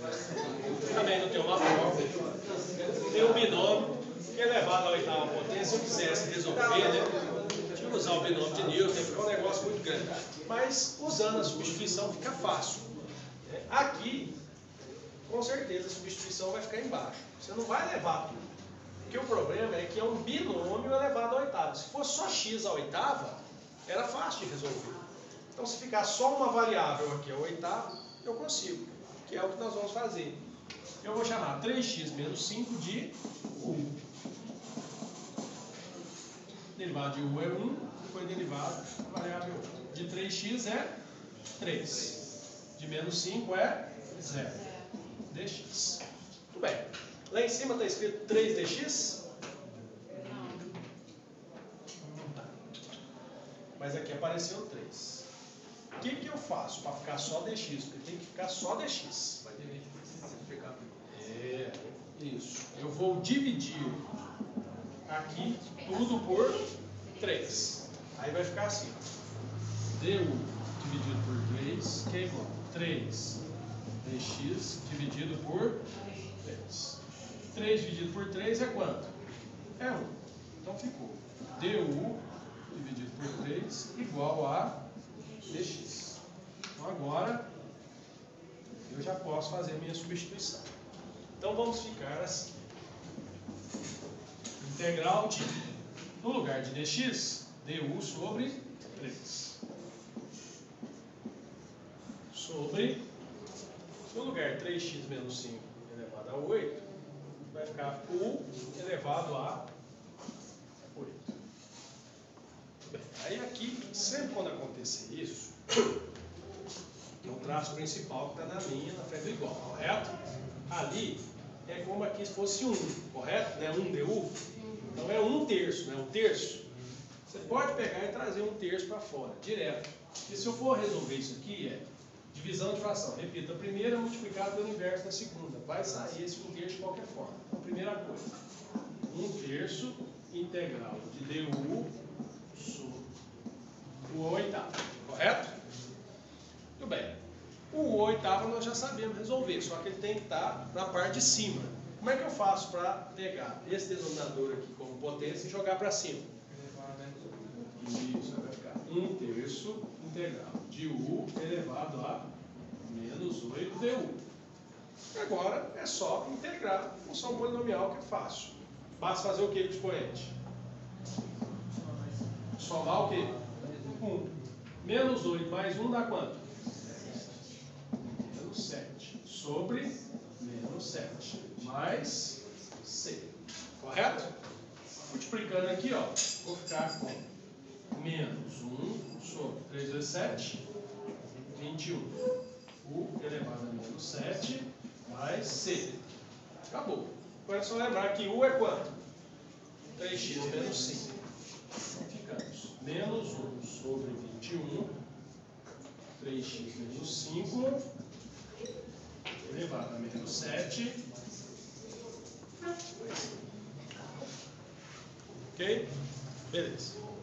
Também não tem uma fórmula. Tem um binômio que elevado à oitava potência. Se eu quisesse resolver, né? Tinha que usar o binômio de Newton, fica um negócio muito grande. Mas usando a substituição fica fácil. Aqui, com certeza, a substituição vai ficar embaixo. Você não vai levar tudo. Porque o problema é que é um binômio elevado à oitava. Se fosse só x à oitava, era fácil de resolver. Então, se ficar só uma variável aqui, a oitava, eu consigo. Que é o que nós vamos fazer. Eu vou chamar 3x menos 5 de u. Derivado de u é 1, depois derivado da variável de 3x é 3. De menos 5 é 0. dx. Tudo bem. Lá em cima está escrito 3dx? Não está. Mas aqui apareceu 3. O que eu faço para ficar só dx? Porque tem que ficar só dx. Vai ter gente que precisa simplificar. Isso. Eu vou dividir aqui tudo por 3. Aí vai ficar assim. du dividido por 3, que é igual a 3 dx dividido por 3. 3 dividido por 3 é quanto? É 1. Então ficou du dividido por 3 igual a dx. Então agora eu já posso fazer a minha substituição. Então vamos ficar assim. Integral de, no lugar de dx, du sobre 3. Sobre, no lugar 3x menos 5 elevado a 8, vai ficar u elevado a 8. Bem, aí aqui, sempre quando acontecer isso, tem um traço principal que está na linha, na frente do igual, correto? Ali é como aqui se fosse 1, correto? Né? 1 du. Então é 1/3, não é 1/3? Você pode pegar e trazer 1/3 para fora, direto. E se eu for resolver isso aqui, é divisão de fração. Repito, a primeira multiplicada pelo inverso da segunda. Vai sair esse 1/3 de qualquer forma. Então, primeira coisa, 1/3 integral de du sobre o oitavo. Correto? Muito bem. O oitavo nós já sabemos resolver, só que ele tem que estar na parte de cima. Como é que eu faço para pegar esse denominador aqui como potência e jogar para cima? Isso, vai ficar 1/3 integral de u elevado a menos 8 du. Agora é só integrar função polinomial, que é fácil. Basta fazer o que com o expoente? Somar o quê? 1. Menos 8 mais 1 dá quanto? Menos 7. Sobre menos 7. Mais c. Correto? Multiplicando aqui, ó, vou ficar com menos 1 sobre 3 vezes 7, 21. U elevado a menos 7 mais c. Acabou. Agora é só lembrar que u é quanto? 3x menos 5. Ficamos menos 1 sobre 21, 3x menos 5, elevado a menos 7. Ok? Beleza.